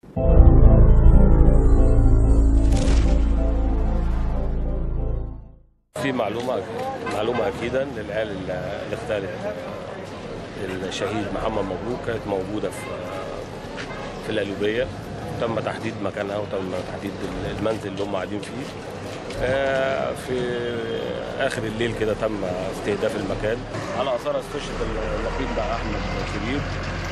في معلومة أكيدا للعيال اللي اغتالت الشهيد محمد مبروك كانت موجودة في القليوبية. تم تحديد مكانها وتم تحديد المنزل اللي هم قاعدين فيه. في آخر الليل كده تم استهداف المكان. على أثار استشهد النقيب بقى أحمد كبير،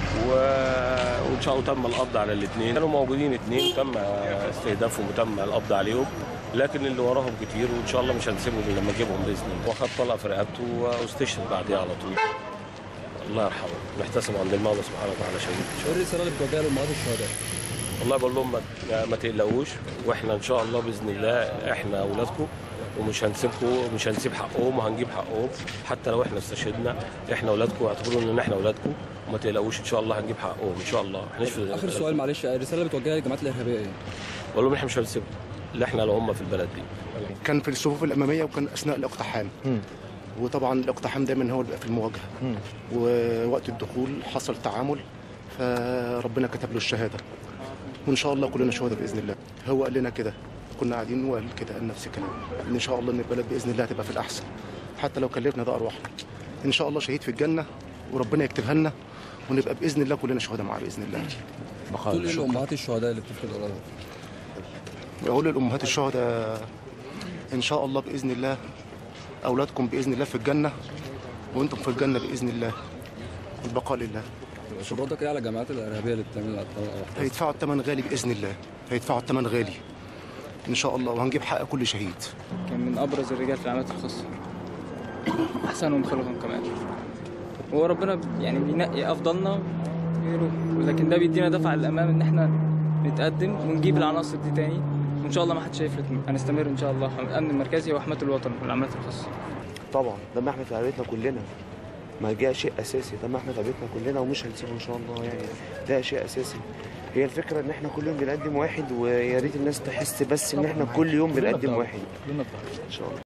وإن شاء الله تم القبض على الاثنين. كانوا موجودين اثنين تم استهدافهم وتم القبض عليهم، لكن اللي وراهم كتير وإن شاء الله مش هنسيبهم لما نجيبهم بإذن الله. وخد طلقة في رقبته واستشهد بعديها على طول. الله يرحمه، نحتسب عند المولى سبحانه وتعالى شهيد. ايه الرساله اللي بتوجهها لامهات الشهداء؟ والله بقول لهم ما تقلقوش، واحنا ان شاء الله باذن الله احنا اولادكم ومش هنسيبكم ومش هنسيب حقهم وهنجيب حقهم. حتى لو احنا استشهدنا احنا اولادكم، اعتبروا ان احنا اولادكم وما تقلقوش ان شاء الله هنجيب حقهم ان شاء الله. اخر سؤال معلش، الرساله اللي بتوجهها للجماعات الارهابيه ايه؟ بقول لهم احنا مش هنسيبهم، اللي احنا لو هم في البلد دي. كان في الصفوف الاماميه وكان اثناء الاقتحام. وطبعا الاقتحام دايما هو اللي بيبقى في المواجهه. ووقت الدخول حصل تعامل فربنا كتب له الشهاده، وان شاء الله كلنا شهداء باذن الله. هو قال لنا كده، كنا قاعدين وقال كده، قال نفس الكلام، ان شاء الله ان البلد باذن الله هتبقى في الاحسن، حتى لو كلفنا ده ارواحنا. ان شاء الله شهيد في الجنه وربنا يكتبها لنا، ونبقى باذن الله كلنا شهداء معاه باذن الله. تقول ايه لامهات الشهداء اللي بتفقد اولادها؟ بقول لامهات الشهداء ان شاء الله باذن الله اولادكم باذن الله في الجنه، وانتم في الجنه باذن الله، والبقاء لله. شروطك ايه على الجماعات الارهابيه اللي بتعمل على الطلاق؟ هيدفعوا الثمن غالي باذن الله، هيدفعوا الثمن غالي ان شاء الله، وهنجيب حق كل شهيد. كان من ابرز الرجال في العمليات الخاصه، احسنهم خلقا كمان. هو ربنا يعني بينقي افضلنا غيره، ولكن ده بيدينا دفعه للامام ان احنا نتقدم ونجيب العناصر دي تاني، وان شاء الله ما حدش هيفلت. هنستمر ان شاء الله. الامن المركزي وحمايه الوطن والعمليات الخاصه. طبعا ده احنا في عائلتنا كلنا، ما ده شيء اساسي، ده احنا في عائلتنا كلنا ومش هنسيبه ان شاء الله. يعني ده شيء اساسي. هي الفكره ان احنا كل يوم بنقدم واحد، ويا ريت الناس تحس بس ان احنا كل يوم بنقدم واحد ان شاء الله.